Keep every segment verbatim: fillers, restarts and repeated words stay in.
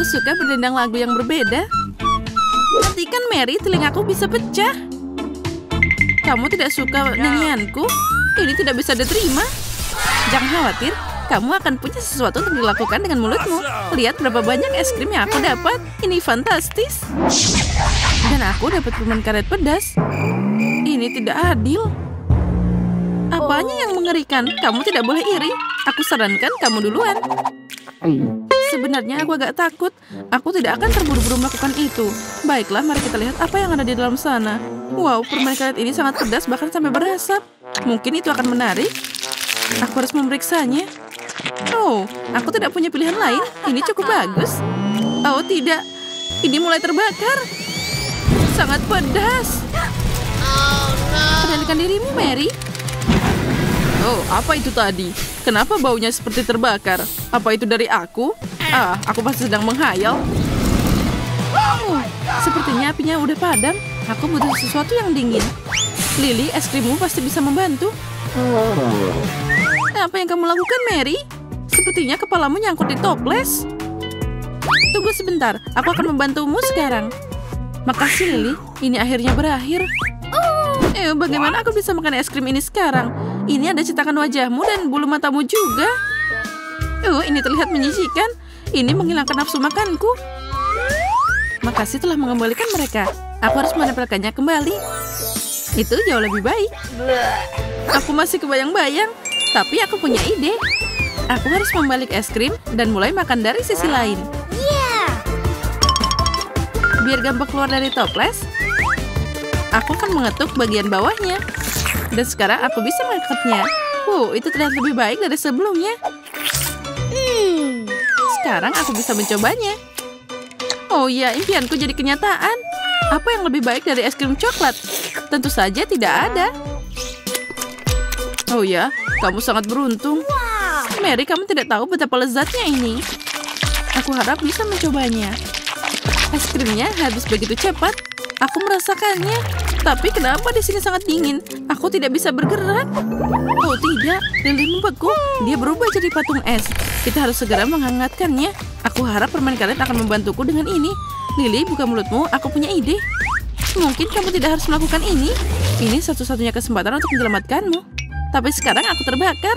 suka berdendang lagu yang berbeda. Hentikan Mary, telingaku bisa pecah. Kamu tidak suka nyanyianku? Ini tidak bisa diterima. Jangan khawatir, kamu akan punya sesuatu untuk dilakukan dengan mulutmu. Lihat berapa banyak es krim yang aku dapat. Ini fantastis. Dan aku dapat permen karet pedas. Ini tidak adil. Apanya yang mengerikan? Kamu tidak boleh iri. Aku sarankan kamu duluan. Sebenarnya aku agak takut. Aku tidak akan terburu-buru melakukan itu. Baiklah, mari kita lihat apa yang ada di dalam sana. Wow, permen karet ini sangat pedas bahkan sampai berasap. Mungkin itu akan menarik. Aku harus memeriksanya. Oh, aku tidak punya pilihan lain. Ini cukup bagus. Oh tidak, ini mulai terbakar. Sangat pedas. Kendalikan dirimu, Mary. Oh, apa itu tadi? Kenapa baunya seperti terbakar? Apa itu dari aku? Ah, aku pasti sedang menghayal. Oh, sepertinya apinya udah padam. Aku butuh sesuatu yang dingin. Lily, es krimmu pasti bisa membantu. Apa yang kamu lakukan, Mary? Sepertinya kepalamu nyangkut di toples. Tunggu sebentar, aku akan membantumu sekarang. Makasih, Lily. Ini akhirnya berakhir. Eh, bagaimana aku bisa makan es krim ini sekarang? Ini ada cetakan wajahmu dan bulu matamu juga. Oh, ini terlihat menyisihkan. Ini menghilangkan nafsu makanku. Makasih telah mengembalikan mereka. Aku harus menempelkannya kembali. Itu jauh lebih baik. Aku masih kebayang-bayang, tapi aku punya ide. Aku harus membalik es krim dan mulai makan dari sisi lain. Biar gampang keluar dari toples, aku akan mengetuk bagian bawahnya. Dan sekarang aku bisa mengangkatnya. Wow, itu terlihat lebih baik dari sebelumnya. Sekarang aku bisa mencobanya. Oh ya, impianku jadi kenyataan. Apa yang lebih baik dari es krim coklat? Tentu saja tidak ada. Oh ya, kamu sangat beruntung. Mary, kamu tidak tahu betapa lezatnya ini. Aku harap bisa mencobanya. Es krimnya habis begitu cepat. Aku merasakannya. Tapi kenapa di sini sangat dingin? Aku tidak bisa bergerak. Oh tidak, Lily membeku. Dia berubah jadi patung es. Kita harus segera menghangatkannya. Aku harap permen karet akan membantuku dengan ini. Lily, buka mulutmu. Aku punya ide. Mungkin kamu tidak harus melakukan ini. Ini satu-satunya kesempatan untuk menyelamatkanmu. Tapi sekarang aku terbakar.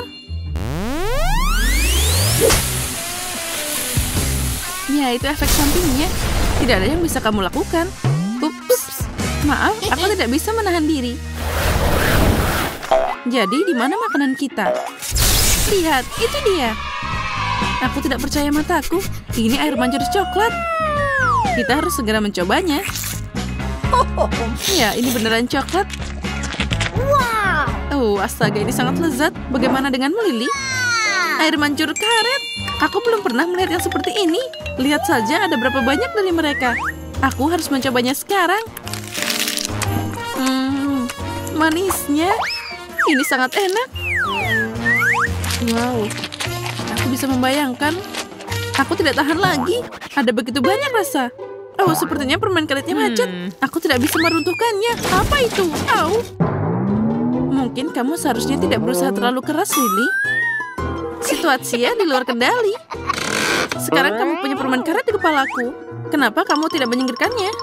Ya, itu efek sampingnya. Tidak ada yang bisa kamu lakukan. Ups. Maaf, aku tidak bisa menahan diri. Jadi, di mana makanan kita? Lihat, itu dia. Aku tidak percaya mataku. Ini air mancur coklat. Kita harus segera mencobanya. Ya, ini beneran coklat. Oh, astaga, ini sangat lezat. Bagaimana denganmu, Lily? Air mancur karet. Aku belum pernah melihat yang seperti ini. Lihat saja ada berapa banyak dari mereka. Aku harus mencobanya sekarang. Hmm, manisnya. Ini sangat enak. Wow, aku bisa membayangkan. Aku tidak tahan lagi. Ada begitu banyak rasa. Oh, sepertinya permen karetnya macet. Hmm. Aku tidak bisa meruntuhkannya. Apa itu? Au. Mungkin kamu seharusnya tidak berusaha terlalu keras, Lily. Situasinya di luar kendali. Sekarang kamu punya permen karet di kepalaku. Kenapa kamu tidak menyingkirkannya?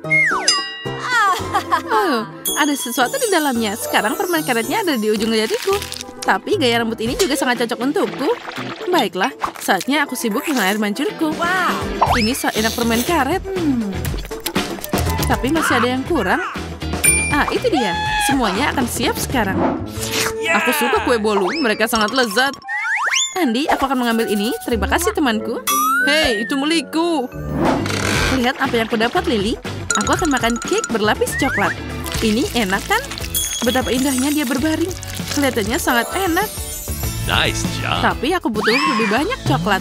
Oh, ada sesuatu di dalamnya. Sekarang permen karetnya ada di ujung jariku. Tapi gaya rambut ini juga sangat cocok untukku. Baiklah, saatnya aku sibuk dengan air mancurku. Wow, ini enak permen karet. Hmm. Tapi masih ada yang kurang. Ah, itu dia. Semuanya akan siap sekarang. Aku suka kue bolu. Mereka sangat lezat. Andi, aku akan mengambil ini. Terima kasih, temanku. Hei, itu milikku. Lihat apa yang aku dapat, Lily. Aku akan makan cake berlapis coklat. Ini enak kan? Betapa indahnya dia berbaring. Kelihatannya sangat enak. Nice job. Tapi aku butuh lebih banyak coklat.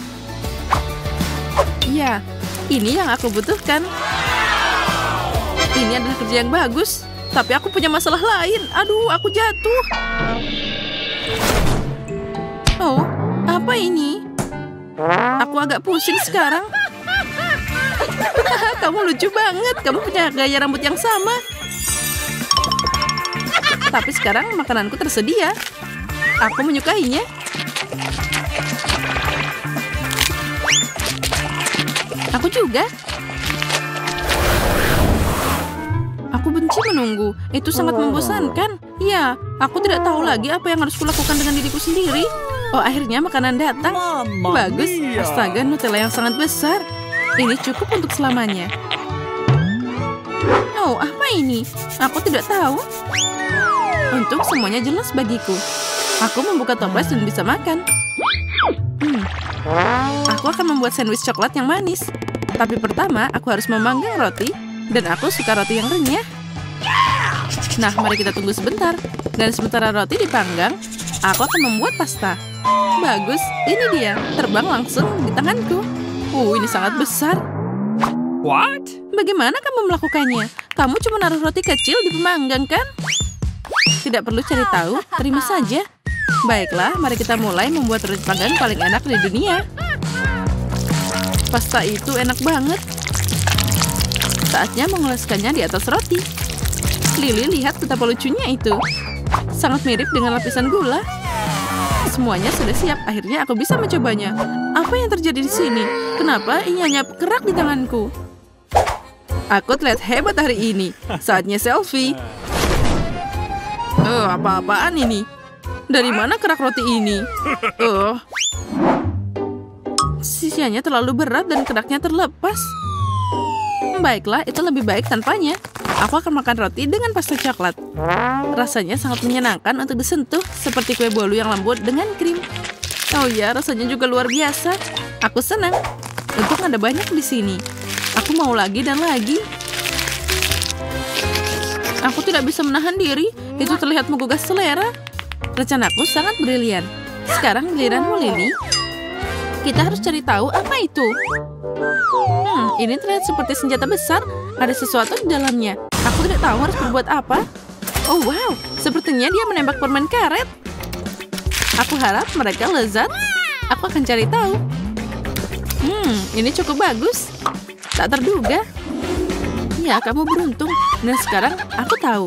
Ya, ini yang aku butuhkan. Ini adalah kerja yang bagus. Tapi aku punya masalah lain. Aduh, aku jatuh. Oh, apa ini? Aku agak pusing sekarang. Kamu lucu banget. Kamu punya gaya rambut yang sama. Tapi sekarang makananku tersedia. Aku menyukainya. Aku Aku juga. Aku benci menunggu. Itu sangat membosankan. Ya, aku tidak tahu lagi apa yang harus kulakukan dengan diriku sendiri. Oh, akhirnya makanan datang. Bagus. Astaga, Nutella yang sangat besar. Ini cukup untuk selamanya. Oh, apa ini? Aku tidak tahu. Untung semuanya jelas bagiku. Aku membuka toples dan bisa makan. Hmm. Aku akan membuat sandwich coklat yang manis. Tapi pertama, aku harus memanggang roti. Dan aku suka roti yang renyah. Nah, mari kita tunggu sebentar. Dan sementara roti dipanggang, aku akan membuat pasta. Bagus, ini dia. Terbang langsung di tanganku. Uh, ini sangat besar. What? Bagaimana kamu melakukannya? Kamu cuma naruh roti kecil di pemanggang, kan? Tidak perlu cari tahu, terima saja. Baiklah, mari kita mulai membuat roti panggang paling enak di dunia. Pasta itu enak banget. Saatnya mengoleskannya di atas roti. Lily, lihat betapa lucunya itu. Sangat mirip dengan lapisan gula. Semuanya sudah siap. Akhirnya aku bisa mencobanya. Apa yang terjadi di sini? Kenapa ini hanya kerak di tanganku? Aku terlihat hebat hari ini. Saatnya selfie. Oh, apa-apaan ini? Dari mana kerak roti ini? Oh, sisinya terlalu berat dan keraknya terlepas. Baiklah, itu lebih baik tanpanya. Aku akan makan roti dengan pasta coklat. Rasanya sangat menyenangkan untuk disentuh, seperti kue bolu yang lembut dengan krim. Oh ya, rasanya juga luar biasa. Aku senang. Untung ada banyak di sini. Aku mau lagi dan lagi. Aku tidak bisa menahan diri. Itu terlihat menggugah selera. Rencanaku sangat brilian. Sekarang giliranmu, Lily. Kita harus cari tahu apa itu. Hmm, ini terlihat seperti senjata besar. Ada sesuatu di dalamnya. Aku tidak tahu harus berbuat apa. Oh wow, sepertinya dia menembak permen karet. Aku harap mereka lezat. Aku akan cari tahu. Hmm, ini cukup bagus. Tak terduga. Ya, kamu beruntung. Dan sekarang aku tahu.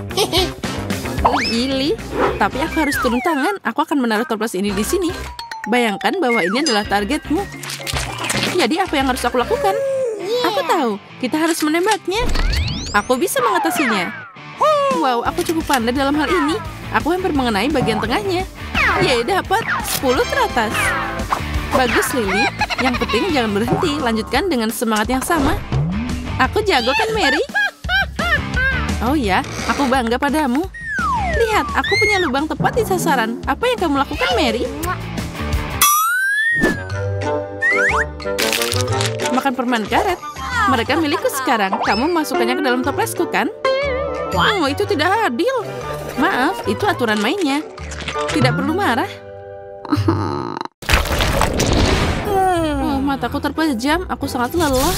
Lily, tapi aku harus turun tangan. Aku akan menaruh toples ini di sini. Bayangkan bahwa ini adalah targetmu. Jadi apa yang harus aku lakukan? Aku tahu, kita harus menembaknya. Aku bisa mengatasinya. Wow, aku cukup pandai dalam hal ini. Aku hampir mengenai bagian tengahnya. Yeay, dapat sepuluh teratas. Bagus, Lily. Yang penting jangan berhenti. Lanjutkan dengan semangat yang sama. Aku jago kan, Mary? Oh ya, aku bangga padamu. Lihat, aku punya lubang tepat di sasaran. Apa yang kamu lakukan, Mary? Makan permen karet. Mereka milikku sekarang. Kamu masukkannya ke dalam toplesku, kan? Oh, itu tidak adil. Maaf, itu aturan mainnya. Tidak perlu marah. Oh, mataku terpejam. Aku sangat lelah.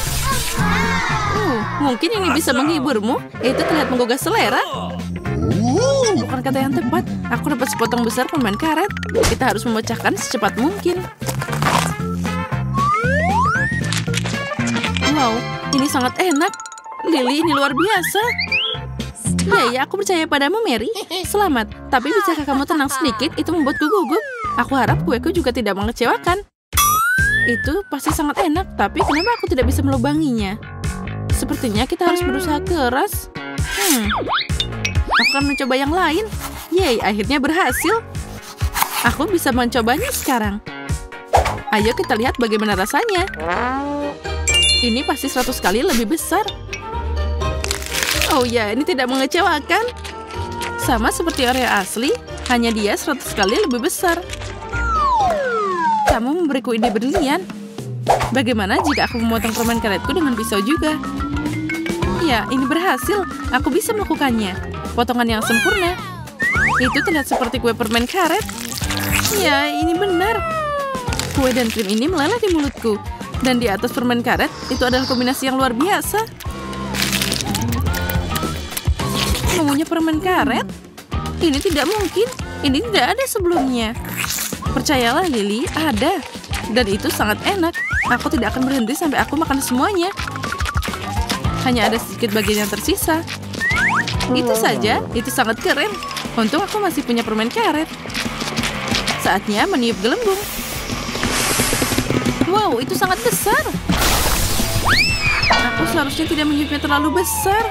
Oh, mungkin ini bisa menghiburmu. Itu terlihat menggugah selera. Bukan kata yang tepat. Aku dapat sepotong besar permen karet. Kita harus memecahkan secepat mungkin. Wow, ini sangat enak. Lily, ini luar biasa. Ya, ya, aku percaya padamu, Mary. Selamat. Tapi bisakah kamu tenang sedikit? Itu membuatku gugup. Aku harap kueku juga tidak mengecewakan. Itu pasti sangat enak, tapi kenapa aku tidak bisa melubanginya? Sepertinya kita harus berusaha keras. Hmm, aku akan mencoba yang lain. Yeay, akhirnya berhasil. Aku bisa mencobanya sekarang. Ayo kita lihat bagaimana rasanya. Ini pasti seratus kali lebih besar. Oh ya, ini tidak mengecewakan. Sama seperti Oreo asli, hanya dia seratus kali lebih besar. Kamu memberiku ide brilian. Bagaimana jika aku memotong permen karetku dengan pisau juga? Ya, ini berhasil. Aku bisa melakukannya. Potongan yang sempurna. Itu terlihat seperti kue permen karet. Ya, ini benar. Kue dan krim ini meleleh di mulutku. Dan di atas permen karet, itu adalah kombinasi yang luar biasa. Mengunyah permen karet? Ini tidak mungkin. Ini tidak ada sebelumnya. Percayalah, Lily, ada. Dan itu sangat enak. Aku tidak akan berhenti sampai aku makan semuanya. Hanya ada sedikit bagian yang tersisa. Itu saja, itu sangat keren. Untung aku masih punya permen karet. Saatnya meniup gelembung. Wow, itu sangat besar. seharusnya tidak meniupnya terlalu besar.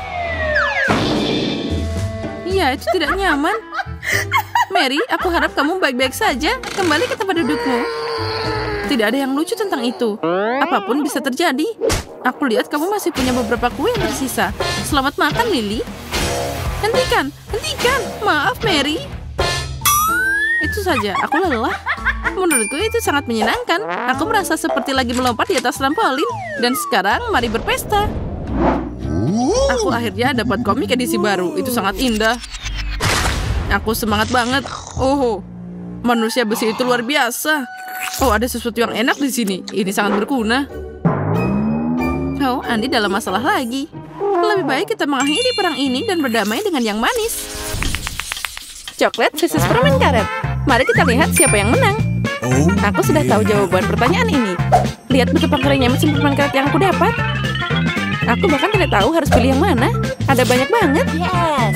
Iya, itu tidak nyaman. Mary, aku harap kamu baik-baik saja. Kembali ke tempat dudukmu. Tidak ada yang lucu tentang itu. Apapun bisa terjadi. Aku lihat kamu masih punya beberapa kue yang tersisa. Selamat makan, Lily. Hentikan, hentikan. Maaf, Mary. Itu saja, aku lelah. Menurutku itu sangat menyenangkan. Aku merasa seperti lagi melompat di atas trampolin. Dan sekarang mari berpesta. Aku akhirnya dapat komik edisi baru. Itu sangat indah. Aku semangat banget. Oh, manusia besi itu luar biasa. Oh, ada sesuatu yang enak di sini. Ini sangat berguna. Oh, Andi dalam masalah lagi. Lebih baik kita mengakhiri perang ini dan berdamai dengan yang manis. Coklat versus permen karet. Mari kita lihat siapa yang menang. Aku sudah tahu jawaban pertanyaan ini. Lihat betapa kerennya mesin permen karet yang aku dapat. Aku bahkan tidak tahu harus pilih yang mana. Ada banyak banget. Yes.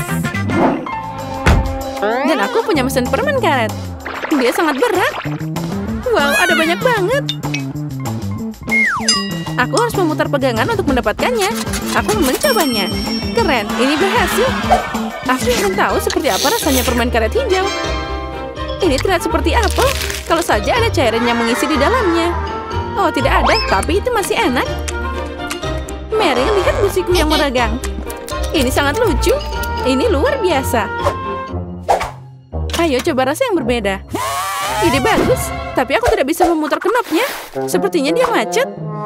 Dan aku punya mesin permen karet. Dia sangat berat. Wow, ada banyak banget. Aku harus memutar pegangan untuk mendapatkannya. Aku mencobanya. Keren, ini berhasil. Aku ingin tahu seperti apa rasanya permen karet hijau. Ini terlihat seperti apel. Kalau saja ada cairan yang mengisi di dalamnya. Oh, tidak ada, tapi itu masih enak. Mary, lihat gusiku yang meregang. Ini sangat lucu. Ini luar biasa. Ayo coba rasa yang berbeda. Ide bagus, tapi aku tidak bisa memutar knopnya. Sepertinya dia macet.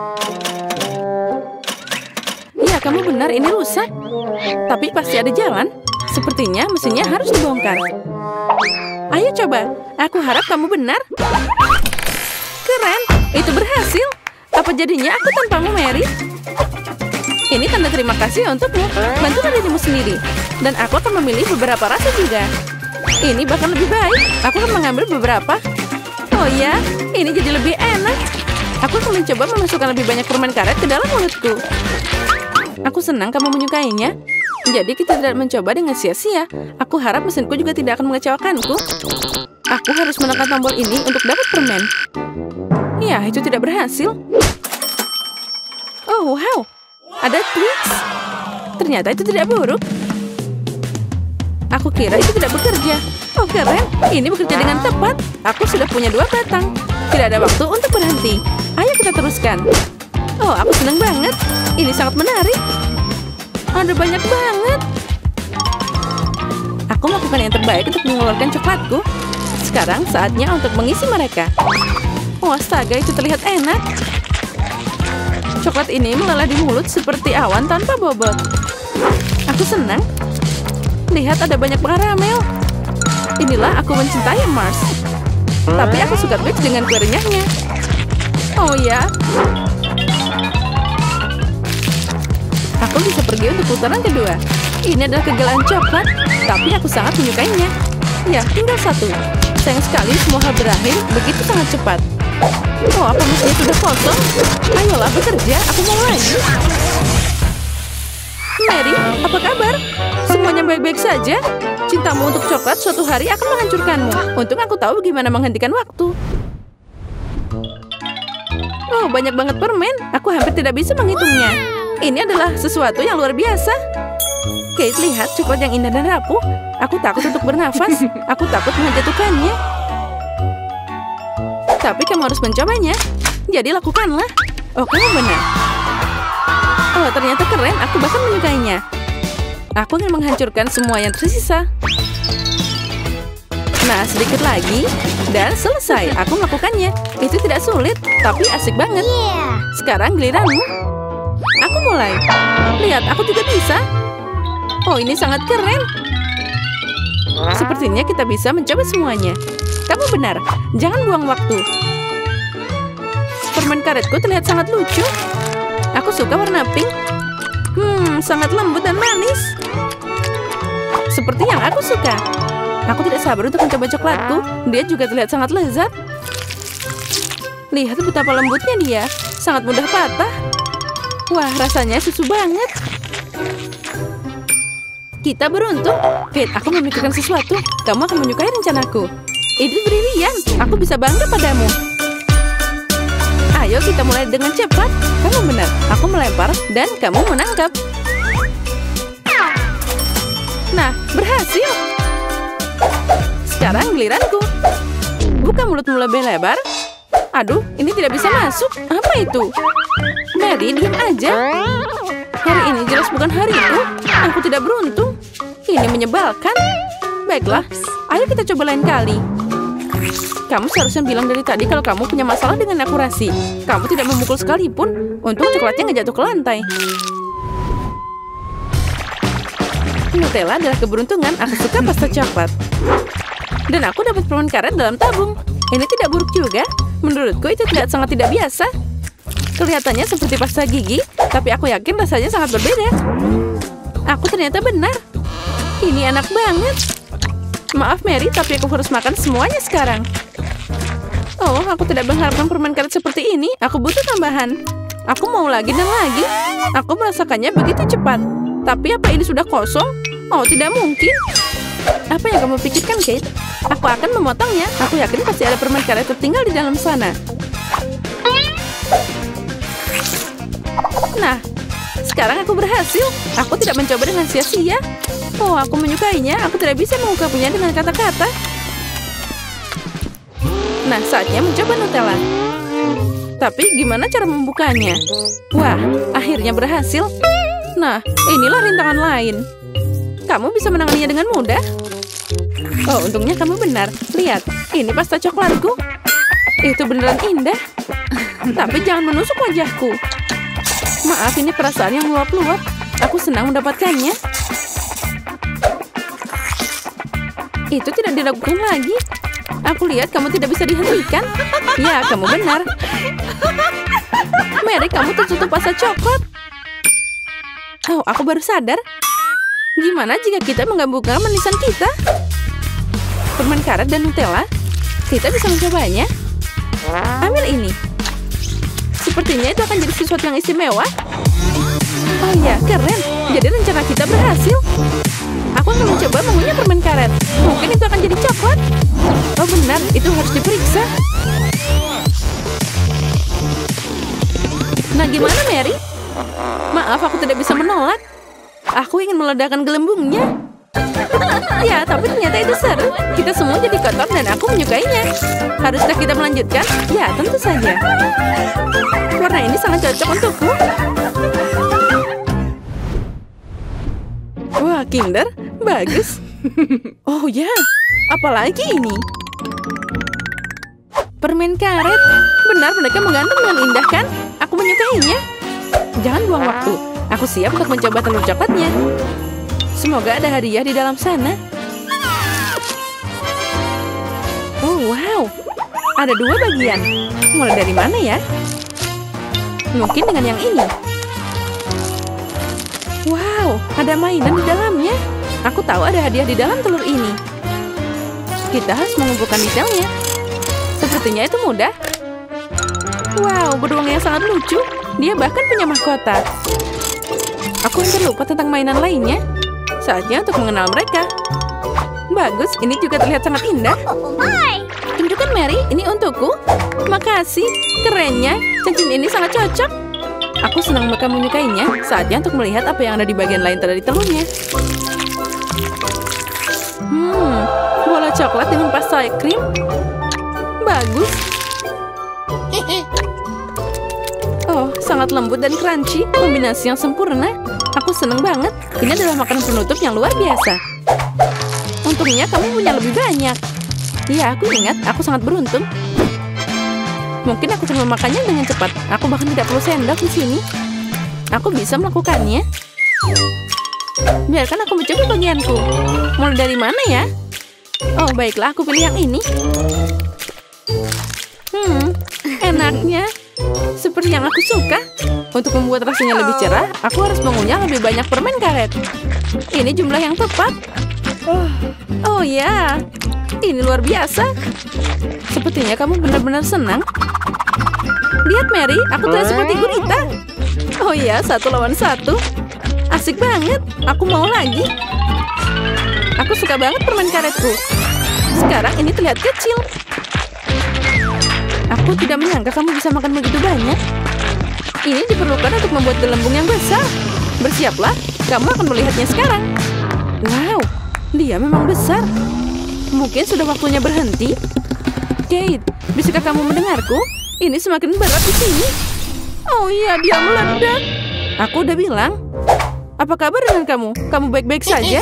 Ya, kamu benar, ini rusak. Tapi pasti ada jalan. Sepertinya mesinnya harus dibongkar. Ayo coba, aku harap kamu benar. Keren, itu berhasil. Apa jadinya aku tanpamu, Mary? Ini tanda terima kasih untukmu. Bantulah dirimu sendiri. Dan aku akan memilih beberapa rasa juga. Ini bahkan lebih baik. Aku akan mengambil beberapa. Oh ya, ini jadi lebih enak. Aku akan mencoba memasukkan lebih banyak permen karet ke dalam mulutku. Aku senang kamu menyukainya. Jadi kita tidak mencoba dengan sia-sia. Aku harap mesinku juga tidak akan mengecewakanku. Aku harus menekan tombol ini untuk dapat permen. Ya, itu tidak berhasil. Oh, wow. Ada Twix. Ternyata itu tidak buruk. Aku kira itu tidak bekerja. Oh, keren. Ini bekerja dengan tepat. Aku sudah punya dua batang. Tidak ada waktu untuk berhenti. Ayo kita teruskan. Oh, aku senang banget. Ini sangat menarik. Ada banyak banget. Aku melakukan yang terbaik untuk mengeluarkan coklatku. Sekarang saatnya untuk mengisi mereka. Oh, astaga, itu terlihat enak. Coklat ini meleleh di mulut seperti awan tanpa bobot. Aku senang. Lihat, ada banyak karamel. Inilah aku mencintai Mars. Tapi aku suka Twix dengan kue renyahnya. Oh ya. Aku bisa pergi untuk putaran kedua. Ini adalah kegagalan coklat, tapi aku sangat menyukainya. Ya, tinggal satu. Sayang sekali semua hal berakhir begitu sangat cepat. Oh, apa mesinnya sudah kosong? Ayolah bekerja, aku mau lagi. Mary, apa kabar? Semuanya baik-baik saja? Cintamu untuk coklat suatu hari akan menghancurkanmu. Untung aku tahu bagaimana menghentikan waktu. Oh, banyak banget permen. Aku hampir tidak bisa menghitungnya. Ini adalah sesuatu yang luar biasa. Kate, lihat coklat yang indah dan rapuh. Aku takut untuk bernafas. Aku takut menjatuhkannya. Tapi kamu harus mencobanya. Jadi lakukanlah. Oh, kamu benar. Oh, ternyata keren. Aku bahkan menyukainya. Aku ingin menghancurkan semua yang tersisa. Nah, sedikit lagi. Dan selesai. Aku melakukannya. Itu tidak sulit, tapi asik banget. Sekarang giliranmu. Aku mulai. Lihat, aku juga bisa. Oh, ini sangat keren. Sepertinya kita bisa mencoba semuanya. Kamu benar. Jangan buang waktu. Permen karetku terlihat sangat lucu. Aku suka warna pink. Hmm, sangat lembut dan manis. Seperti yang aku suka. Aku tidak sabar untuk mencoba coklatku. Dia juga terlihat sangat lezat. Lihat betapa lembutnya dia. Sangat mudah patah. Wah, rasanya susu banget. Kita beruntung. Kate, aku memikirkan sesuatu. Kamu akan menyukai rencanaku. Ini brilian. Aku bisa bangga padamu. Ayo kita mulai dengan cepat. Kamu benar, aku melempar dan kamu menangkap. Nah, berhasil. Sekarang giliranku. Buka mulutmu lebih lebar. Aduh, ini tidak bisa masuk. Apa itu? Mary, diam aja. Hari ini jelas bukan hariku. Aku tidak beruntung. Ini menyebalkan. Baiklah, ayo kita coba lain kali. Kamu seharusnya bilang dari tadi kalau kamu punya masalah dengan akurasi. Kamu tidak memukul sekalipun. Untung coklatnya nggak jatuh ke lantai. Nutella adalah keberuntungan. Aku suka pasta coklat. Dan aku dapat permen karet dalam tabung. Ini tidak buruk juga. Menurutku itu tidak sangat tidak biasa. Kelihatannya seperti pasta gigi, tapi aku yakin rasanya sangat berbeda. Aku ternyata benar. Ini enak banget. Maaf Mary, tapi aku harus makan semuanya sekarang. Oh, aku tidak mengharapkan permen karet seperti ini. Aku butuh tambahan. Aku mau lagi dan lagi. Aku merasakannya begitu cepat. Tapi apa ini sudah kosong? Oh, tidak mungkin. Apa yang kamu pikirkan, Kate? Aku akan memotongnya. Aku yakin pasti ada permen karet tertinggal di dalam sana. Nah, sekarang aku berhasil. Aku tidak mencoba dengan sia-sia. Oh, aku menyukainya. Aku tidak bisa mengungkapnya dengan kata-kata. Nah, saatnya mencoba Nutella. Tapi gimana cara membukanya? Wah, akhirnya berhasil. Nah, inilah rintangan lain. Kamu bisa menanganinya dengan mudah. Oh, untungnya kamu benar. Lihat, ini pasta coklatku. Itu beneran indah. Tapi jangan menusuk wajahku. Maaf, ini perasaan yang meluap-luap. Aku senang mendapatkannya. Itu tidak diragukan lagi. Aku lihat kamu tidak bisa dihentikan. Ya, kamu benar. Mary, kamu tertutup pasta coklat. Oh, aku baru sadar. Gimana jika kita menggabungkan manisan kita? Permen karet dan Nutella. Kita bisa mencobanya. Ambil ini. Sepertinya itu akan jadi sesuatu yang istimewa. Oh ya, keren. Jadi rencana kita berhasil. Aku akan mencoba mengunyah permen karet. Mungkin itu akan jadi coklat. Oh benar, itu harus diperiksa. Nah, gimana Mary? Maaf, aku tidak bisa menolak. Aku ingin meledakkan gelembungnya. Ya, tapi ternyata itu seru. Kita semua jadi kotor dan aku menyukainya. Haruskah kita melanjutkan? Ya, tentu saja. Warna ini sangat cocok untukku. Wah, Kinder, bagus. Oh ya, apalagi ini? Permen karet. Benar, mereka menggantung dengan indah kan? Aku menyukainya. Jangan buang waktu. Aku siap untuk mencoba telur coklatnya. Semoga ada hadiah di dalam sana. Oh, wow. Ada dua bagian. Mulai dari mana ya? Mungkin dengan yang ini. Wow, ada mainan di dalamnya. Aku tahu ada hadiah di dalam telur ini. Kita harus mengumpulkan detailnya. Sepertinya itu mudah. Wow, beruang yang sangat lucu. Dia bahkan punya mahkota. Aku hampir lupa tentang mainan lainnya. Saatnya untuk mengenal mereka. Bagus, ini juga terlihat sangat indah. Tunjukkan Mary, ini untukku. Makasih, kerennya. Cincin ini sangat cocok. Aku senang mereka menyukainya. Saatnya untuk melihat apa yang ada di bagian lain dari telurnya. Hmm, bola coklat dengan pasta krim. Bagus. Oh, sangat lembut dan crunchy. Kombinasi yang sempurna. Aku senang banget. Ini adalah makanan penutup yang luar biasa. Untungnya kamu punya lebih banyak. Ya, aku ingat. Aku sangat beruntung. Mungkin aku akan memakannya dengan cepat. Aku bahkan tidak perlu sendok di sini. Aku bisa melakukannya. Biarkan aku mencoba bagianku. Mulai dari mana ya? Oh, baiklah. Aku pilih yang ini. Hmm, enaknya. Seperti yang aku suka. Untuk membuat rasanya lebih cerah, aku harus mengunyah lebih banyak permen karet. Ini jumlah yang tepat. Oh ya, ini luar biasa. Sepertinya kamu benar-benar senang. Lihat Mary, aku terlihat seperti gurita. Oh ya, satu lawan satu. Asik banget, aku mau lagi. Aku suka banget permen karetku. Sekarang ini terlihat kecil. Aku tidak menyangka kamu bisa makan begitu banyak. Ini diperlukan untuk membuat gelembung yang besar. Bersiaplah, kamu akan melihatnya sekarang. Wow, dia memang besar. Mungkin sudah waktunya berhenti. Kate, bisakah kamu mendengarku? Ini semakin berat di sini. Oh iya, dia meledak. Aku udah bilang. Apa kabar dengan kamu? Kamu baik-baik saja?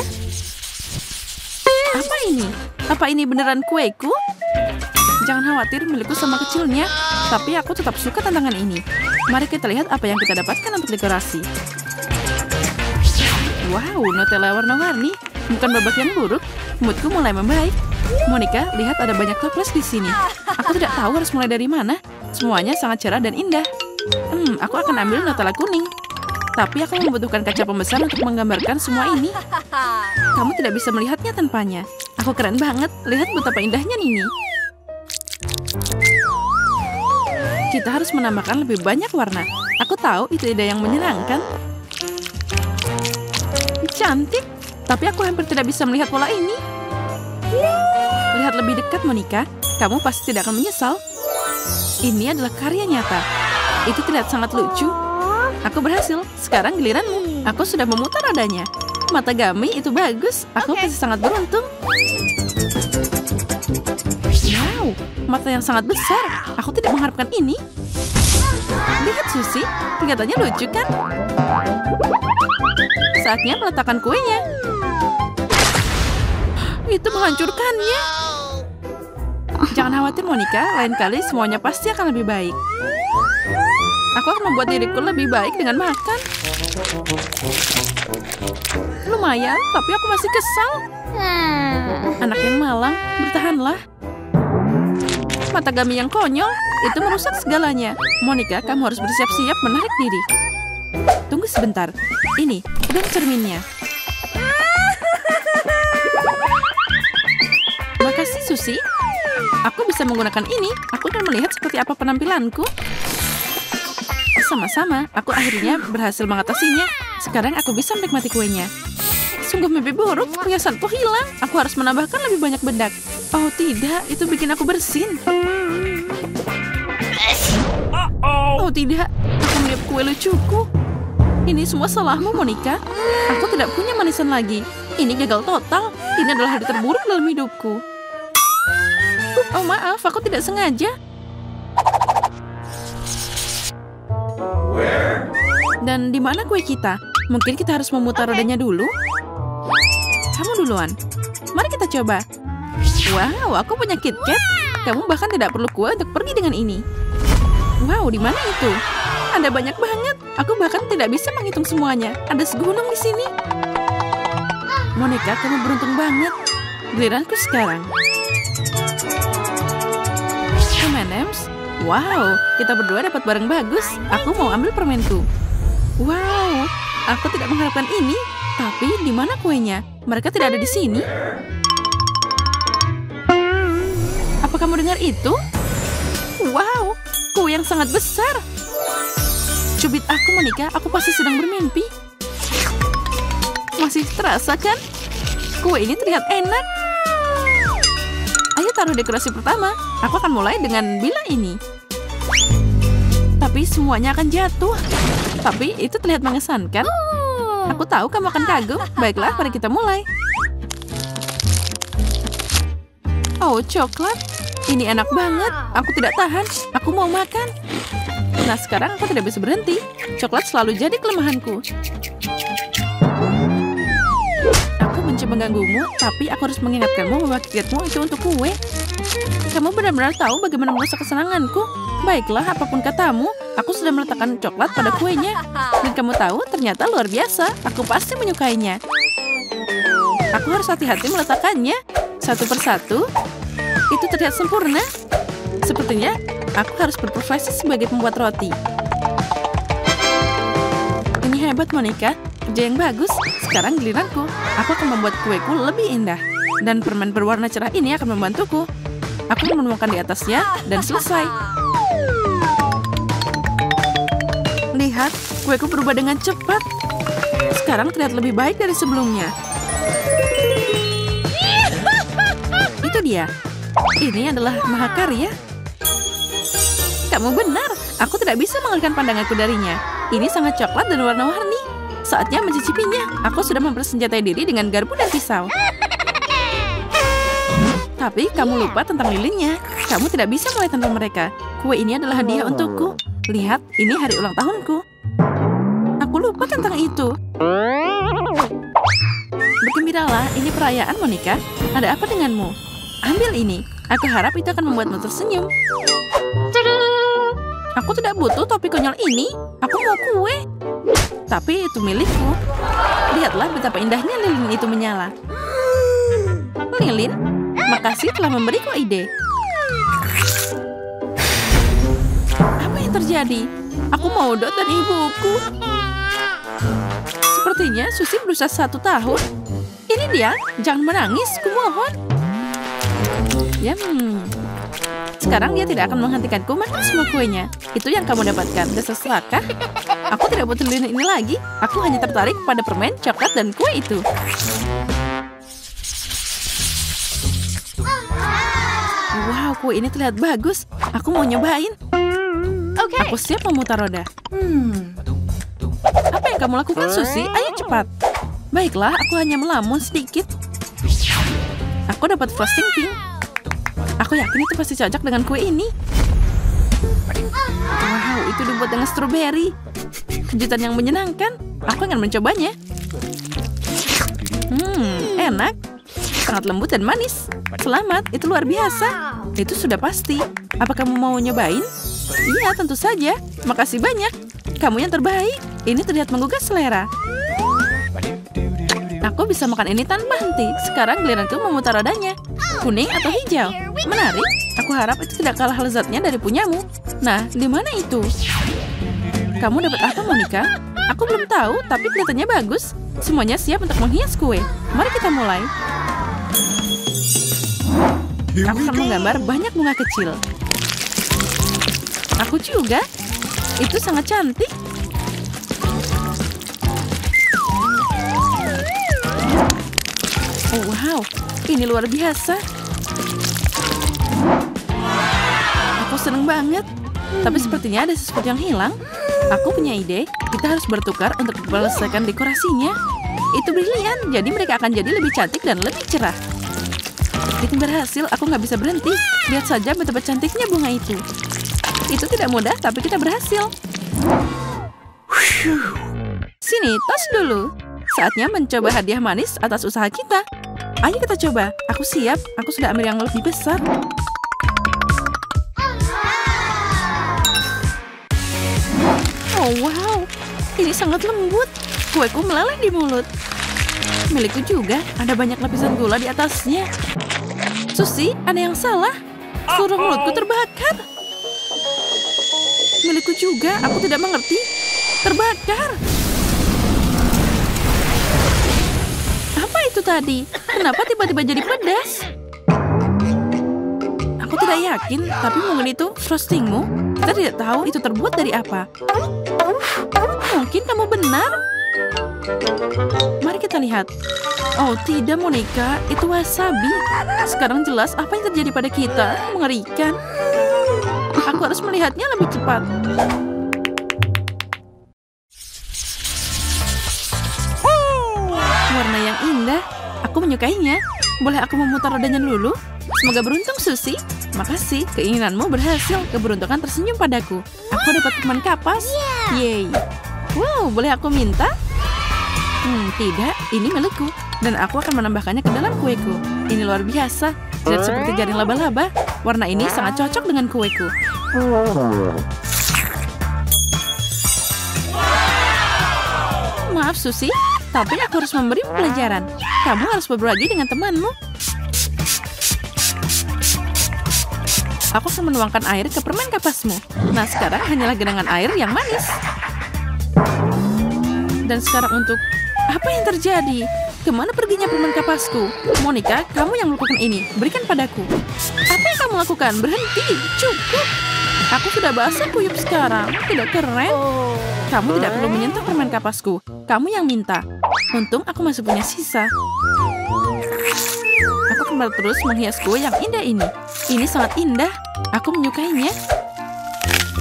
Apa ini? Apa ini beneran kueku? Jangan khawatir, milikku sama kecilnya. Tapi aku tetap suka tantangan ini. Mari kita lihat apa yang kita dapatkan untuk dekorasi. Wow, Nutella warna-warni. Bukan babak yang buruk. Moodku mulai membaik. Monica, lihat ada banyak toples di sini. Aku tidak tahu harus mulai dari mana. Semuanya sangat cerah dan indah. Hmm, aku akan ambil Nutella kuning. Tapi aku membutuhkan kaca pembesar untuk menggambarkan semua ini. Kamu tidak bisa melihatnya tanpanya. Aku keren banget. Lihat betapa indahnya ini. Kita harus menambahkan lebih banyak warna. Aku tahu itu ide yang menyenangkan. Cantik. Tapi aku hampir tidak bisa melihat pola ini. Lihat lebih dekat, Monica. Kamu pasti tidak akan menyesal. Ini adalah karya nyata. Itu terlihat sangat lucu. Aku berhasil. Sekarang giliranmu. Aku sudah memutar rodanya. Mata Gami itu bagus. Aku okay. Pasti sangat beruntung. Wow, mata yang sangat besar. Aku tidak mengharapkan ini. Lihat Susie, kelihatannya lucu kan? Saatnya meletakkan kuenya. Itu menghancurkannya. Jangan khawatir Monica, lain kali semuanya pasti akan lebih baik. Aku akan membuat diriku lebih baik dengan makan. Lumayan, tapi aku masih kesal. Anak yang malang, bertahanlah. Mata Gami yang konyol, itu merusak segalanya. Monica, kamu harus bersiap-siap menarik diri. Tunggu sebentar. Ini, dan cerminnya. Makasih, Susie. Aku bisa menggunakan ini. Aku akan melihat seperti apa penampilanku. Sama-sama, aku akhirnya berhasil mengatasinya. Sekarang aku bisa menikmati kuenya. Sungguh mimpi buruk, perhiasanku hilang. Aku harus menambahkan lebih banyak bedak. Oh tidak, itu bikin aku bersin. Oh tidak, aku meniup kue lucuku. Ini semua salahmu, Monica. Aku tidak punya manisan lagi. Ini gagal total. Ini adalah hari terburuk dalam hidupku. Oh maaf, aku tidak sengaja. Dan di mana kue kita? Mungkin kita harus memutar rodanya dulu. Kamu duluan. Mari kita coba. Wow, aku punya KitKat. Kamu bahkan tidak perlu kue untuk pergi dengan ini. Wow, di mana itu? Ada banyak banget. Aku bahkan tidak bisa menghitung semuanya. Ada segunung di sini. Monica, kamu beruntung banget. Giliranku sekarang. M and M's. Wow, kita berdua dapat barang bagus. Aku mau ambil permenku. Wow, aku tidak mengharapkan ini. Tapi di mana kuenya? Mereka tidak ada di sini. Apa kamu dengar itu? Wow, kue yang sangat besar. Cubit aku, Monica. Aku pasti sedang bermimpi. Masih terasa kan? Kue ini terlihat enak. Ayo taruh dekorasi pertama. Aku akan mulai dengan bilah ini. Tapi semuanya akan jatuh. Tapi itu terlihat mengesankan. Aku tahu kamu akan kagum. Baiklah, mari kita mulai. Oh, coklat. Ini enak banget. Aku tidak tahan. Aku mau makan. Nah, sekarang aku tidak bisa berhenti. Coklat selalu jadi kelemahanku. Aku benci mengganggumu, tapi aku harus mengingatkanmu bahwa KitKatmu itu untuk kue. Kamu benar-benar tahu bagaimana merusak kesenanganku. Baiklah, apapun katamu, aku sudah meletakkan coklat pada kuenya. Dan kamu tahu, ternyata luar biasa. Aku pasti menyukainya. Aku harus hati-hati meletakkannya. Satu persatu. Itu terlihat sempurna. Sepertinya, aku harus berprofesi sebagai pembuat roti. Ini hebat, Monica. Kerja yang bagus. Sekarang giliranku. Aku akan membuat kueku lebih indah. Dan permen berwarna cerah ini akan membantuku. Aku menemukan di atasnya dan selesai. Lihat, kueku berubah dengan cepat. Sekarang terlihat lebih baik dari sebelumnya. Itu dia. Ini adalah mahakarya. Kamu benar. Aku tidak bisa mengalihkan pandanganku darinya. Ini sangat coklat dan warna-warni. Saatnya mencicipinya. Aku sudah mempersenjatai diri dengan garpu dan pisau. Tapi kamu lupa tentang lilinnya. Kamu tidak bisa mulai tanpa mereka. Kue ini adalah hadiah untukku. Lihat, ini hari ulang tahunku. Aku lupa tentang itu. Bergembiralah, ini perayaan, Monica. Ada apa denganmu? Ambil ini. Aku harap itu akan membuatmu tersenyum. Aku tidak butuh topi konyol ini. Aku mau kue. Tapi itu milikku. Lihatlah betapa indahnya lilin itu menyala. Lilin, makasih telah memberiku ide. Apa yang terjadi? Aku mau Dot dan ibuku. Sepertinya Susie berusia satu tahun. Ini dia, jangan menangis, kumohon. Ya, hmm. Sekarang dia tidak akan menghentikanku makan semua kuenya. Itu yang kamu dapatkan, dasar serakah. Aku tidak butuh lilin ini lagi. Aku hanya tertarik pada permen, coklat, dan kue itu. Wow, kue ini terlihat bagus. Aku mau nyobain. Oke. Aku siap memutar roda. Hmm. Apa yang kamu lakukan, Susie? Ayo cepat. Baiklah, aku hanya melamun sedikit. Aku dapat frosting pink. Aku yakin itu pasti cocok dengan kue ini. Wow, itu dibuat dengan stroberi. Kejutan yang menyenangkan. Aku akan mencobanya. Hmm, enak. Sangat lembut dan manis. Selamat, itu luar biasa. Itu sudah pasti. Apa kamu mau nyobain? Iya, tentu saja. Makasih banyak. Kamu yang terbaik. Ini terlihat menggugah selera. Aku bisa makan ini tanpa henti. Sekarang giliranku memutar rodanya. Kuning atau hijau? Menarik. Aku harap itu tidak kalah lezatnya dari punyamu. Nah, di mana itu? Kamu dapat apa, Monica? Aku belum tahu, tapi kelihatannya bagus. Semuanya siap untuk menghias kue. Mari kita mulai. Aku akan menggambar banyak bunga kecil. Aku juga. Itu sangat cantik. Oh, wow, ini luar biasa. Aku seneng banget. Tapi sepertinya ada sesuatu yang hilang. Aku punya ide. Kita harus bertukar untuk menyelesaikan dekorasinya. Itu brilian. Jadi mereka akan jadi lebih cantik dan lebih cerah. Itu berhasil. Aku nggak bisa berhenti. Lihat saja betapa cantiknya bunga itu. Itu tidak mudah, tapi kita berhasil. Sini, tos dulu. Saatnya mencoba hadiah manis atas usaha kita. Ayo kita coba. Aku siap. Aku sudah ambil yang lebih besar. Oh, wow. Ini sangat lembut. Kueku meleleh di mulut. Milikku juga. Ada banyak lapisan gula di atasnya. Susie, ada yang salah. Seluruh mulutku terbakar. Milikku juga. Aku tidak mengerti. Terbakar. Apa itu tadi? Kenapa tiba-tiba jadi pedas? Aku tidak yakin, tapi mungkin itu frostingmu. Kita tidak tahu itu terbuat dari apa. Mungkin kamu benar. Mari kita lihat. Oh tidak, Monica, itu wasabi. Sekarang jelas apa yang terjadi pada kita. Mengerikan. Aku harus melihatnya lebih cepat. Warna yang indah. Aku menyukainya. Boleh aku memutar rodanya dulu? Semoga beruntung, Susie. Makasih, keinginanmu berhasil. Keberuntungan tersenyum padaku. Aku dapat teman kapas. Yeay. Wow, boleh aku minta? Hmm, tidak. Ini milikku. Dan aku akan menambahkannya ke dalam kueku. Ini luar biasa. Terlihat seperti jaring laba-laba. Warna ini sangat cocok dengan kueku. Maaf, Susie. Tapi aku harus memberi pelajaran. Kamu harus berbagi dengan temanmu. Aku akan menuangkan air ke permen kapasmu. Nah, sekarang hanyalah genangan air yang manis. Dan sekarang untuk... Apa yang terjadi? Kemana perginya permen kapasku? Monica, kamu yang melakukan ini. Berikan padaku. Apa yang kamu lakukan? Berhenti. Cukup. Aku sudah basah kuyup sekarang. Tidak keren. Kamu tidak perlu menyentuh permen kapasku. Kamu yang minta. Untung aku masih punya sisa. Aku akan terus menghias kue yang indah ini. Ini sangat indah. Aku menyukainya.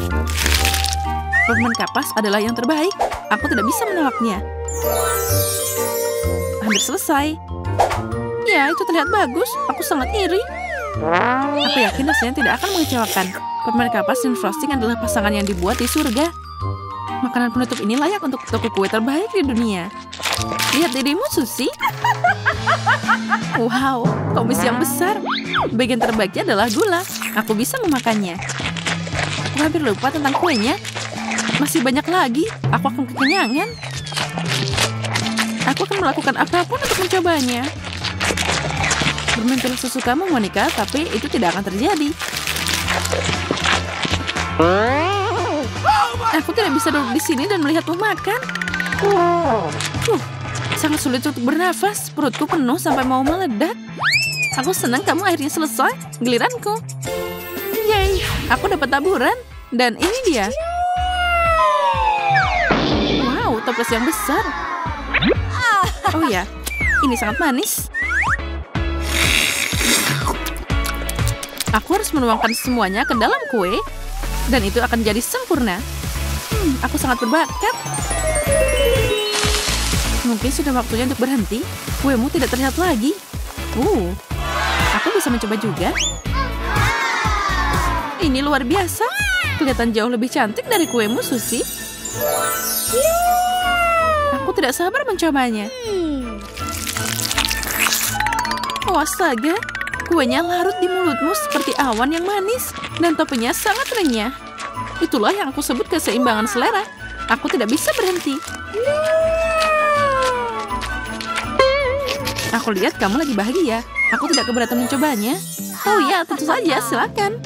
Permen kapas adalah yang terbaik. Aku tidak bisa menolaknya. Hampir selesai. Ya, itu terlihat bagus. Aku sangat iri. Aku yakin rasanya tidak akan mengecewakan. Permen kapas dan frosting adalah pasangan yang dibuat di surga. Makanan penutup ini layak untuk toko kue terbaik di dunia. Lihat dirimu, Susie. Wow, komisi yang besar. Bagian terbaiknya adalah gula. Aku bisa memakannya. Aku hampir lupa tentang kuenya. Masih banyak lagi. Aku akan kekenyangan. Aku akan melakukan apapun untuk mencobanya. Bermintalah sesukamu, Monica, tapi itu tidak akan terjadi. Aku tidak bisa duduk di sini dan melihatmu makan. Uh, sangat sulit untuk bernafas. Perutku penuh sampai mau meledak. Aku senang kamu akhirnya selesai. Giliranku. Yeay, aku dapat taburan. Dan ini dia. Wow, toples yang besar. Oh ya, ini sangat manis. Aku harus menuangkan semuanya ke dalam kue. Dan itu akan jadi sempurna. Hmm, aku sangat berbakat. Mungkin sudah waktunya untuk berhenti. Kuemu tidak terlihat lagi. Uh, aku bisa mencoba juga. Ini luar biasa. Kelihatan jauh lebih cantik dari kuemu, Susie. Aku tidak sabar mencobanya. Oh, astaga. Kuenya larut di mulutmu seperti awan yang manis. Dan toppingnya sangat renyah. Itulah yang aku sebut keseimbangan selera. Aku tidak bisa berhenti. Aku lihat kamu lagi bahagia. Aku tidak keberatan mencobanya. Oh ya, tentu saja, silakan.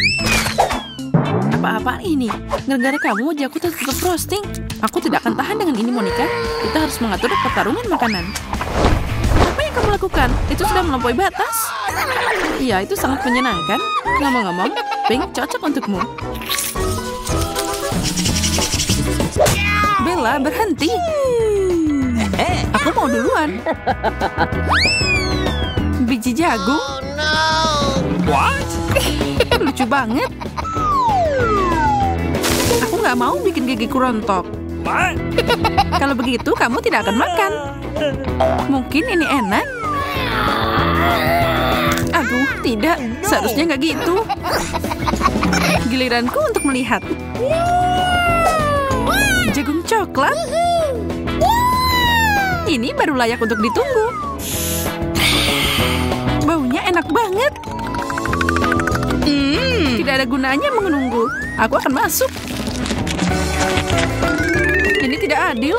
Apa-apa ini? Gara-gara kamu wajahku tertutup frosting. Aku tidak akan tahan dengan ini, Monica. Kita harus mengatur pertarungan makanan. Apa yang kamu lakukan? Itu sudah melampaui batas. Ya, itu sangat menyenangkan. Ngomong-ngomong, pink cocok untukmu. Bella, berhenti. Aku mau duluan. Biji jagung. What? Lucu banget. Aku nggak mau bikin gigiku rontok. What? Kalau begitu, kamu tidak akan makan. Mungkin ini enak. Aduh, tidak. Seharusnya nggak gitu. Giliranku untuk melihat. Jagung coklat. Ini baru layak untuk ditunggu. Baunya enak banget. Hmm, tidak ada gunanya menunggu. Aku akan masuk. Ini tidak adil.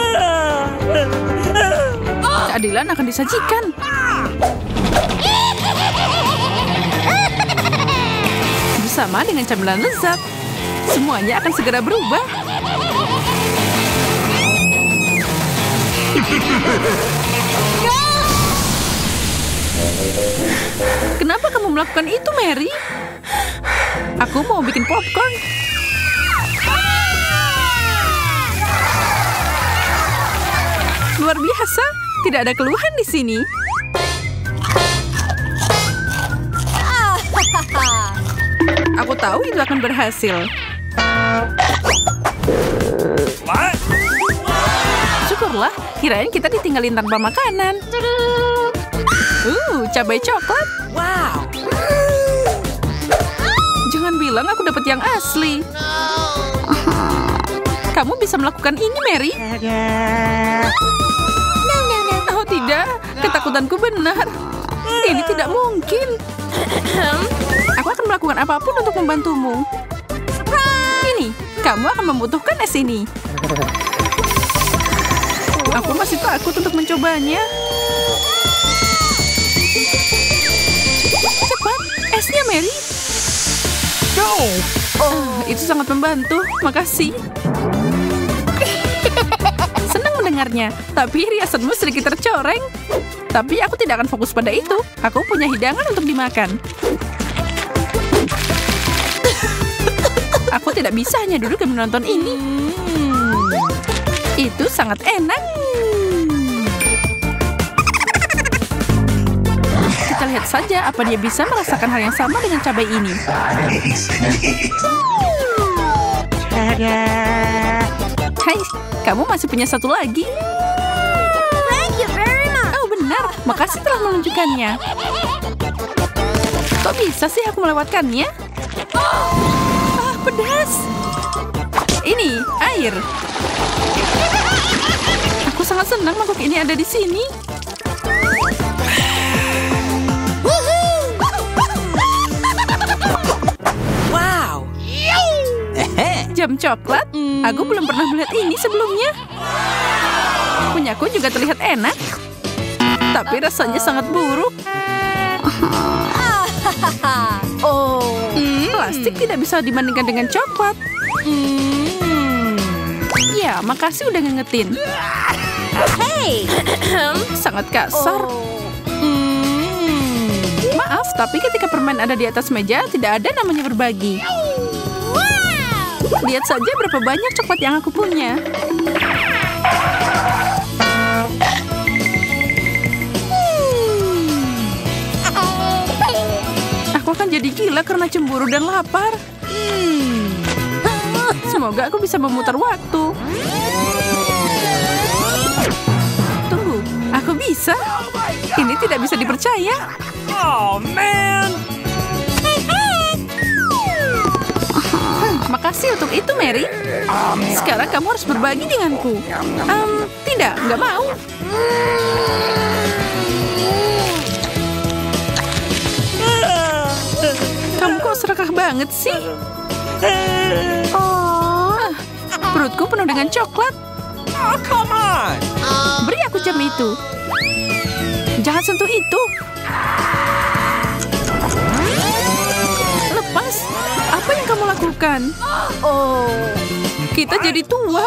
Keadilan akan disajikan. Bersama dengan camilan lezat, semuanya akan segera berubah. Kenapa kamu melakukan itu, Mary? Aku mau bikin popcorn. Luar biasa, tidak ada keluhan di sini. Aku tahu itu akan berhasil. What? Syukurlah, kirain kita ditinggalin tanpa makanan. Uh, cabai coklat. Wow. Jangan bilang aku dapat yang asli. Kamu bisa melakukan ini, Mary? Oh tidak, ketakutanku benar. Ini tidak mungkin. Aku akan melakukan apapun untuk membantumu. Ini, kamu akan membutuhkan es ini. Aku masih takut untuk mencobanya. Cepat, esnya, Mary. No. Oh, itu sangat membantu. Makasih. Senang mendengarnya, tapi riasanmu sedikit tercoreng. Tapi aku tidak akan fokus pada itu. Aku punya hidangan untuk dimakan. Aku tidak bisa hanya duduk dan menonton ini. Itu sangat enak. Kita lihat saja apa dia bisa merasakan hal yang sama dengan cabai ini. Hai, kamu masih punya satu lagi. Thank you very much. Oh benar, makasih telah menunjukkannya. Kok bisa sih aku melewatkannya? Ah, pedas. Ini air. Aku sangat senang mangkuk ini ada di sini. Wow. Jam coklat? Aku belum pernah melihat ini sebelumnya. Punyaku juga terlihat enak. Tapi rasanya sangat buruk. Oh. Plastik tidak bisa dibandingkan dengan coklat. Ya, makasih udah ngingetin. Hey. Sangat kasar. Maaf, tapi ketika permen ada di atas meja, tidak ada namanya berbagi. Lihat saja berapa banyak coklat yang aku punya. Aku akan jadi gila karena cemburu dan lapar. Semoga aku bisa memutar waktu. Tunggu, aku bisa. Ini tidak bisa dipercaya. Oh, man. Makasih untuk itu, Mary. Sekarang kamu harus berbagi denganku. Um, tidak, nggak mau. Kamu kok serakah banget sih? Oh, perutku penuh dengan coklat. Oh, come on. Beri aku jam itu. Jangan sentuh itu. Lepas. Apa yang kamu lakukan? Oh. Kita jadi tua.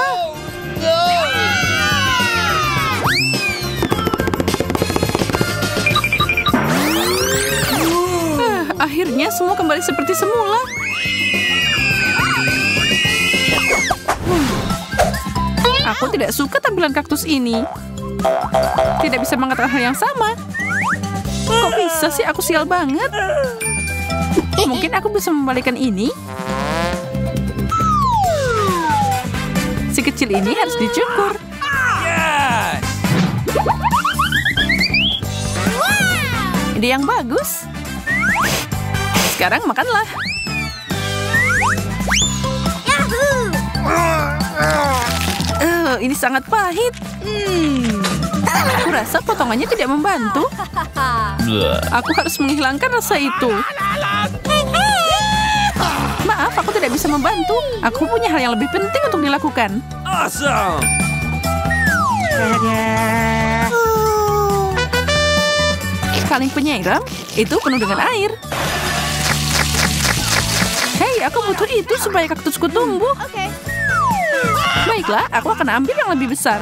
Ah, akhirnya semua kembali seperti semula. Aku tidak suka tampilan kaktus ini. Tidak bisa mengatakan hal yang sama. Kok bisa sih aku sial banget? Mungkin aku bisa membalikan ini. Si kecil ini harus dicukur. Yes. Ide yang bagus. Sekarang makanlah. Uh, ini sangat pahit. Hmm. Aku rasa potongannya tidak membantu. Aku harus menghilangkan rasa itu. Maaf, aku tidak bisa membantu. Aku punya hal yang lebih penting untuk dilakukan. Awesome. Kaleng penyiram itu penuh dengan air. Hei, aku butuh itu supaya kaktusku tumbuh. Okay. Baiklah, aku akan ambil yang lebih besar.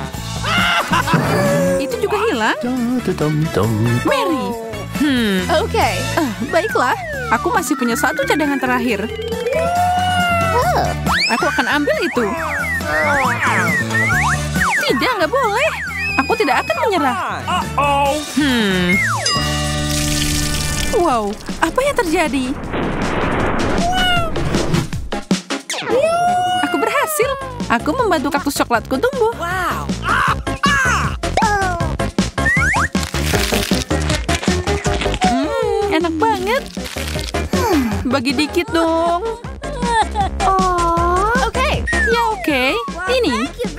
Itu juga hilang. Mary. Hmm. Okay. Uh, baiklah, aku masih punya satu cadangan terakhir. Aku akan ambil itu. Tidak, nggak boleh. Aku tidak akan menyerah. Uh-oh. Hmm. Wow, apa yang terjadi? Aku berhasil. Aku membantu kaktus coklatku tumbuh. Wow. Hmm, enak banget. Hmm, bagi dikit dong. Oh. Okay. Ya oke, ini. Thank you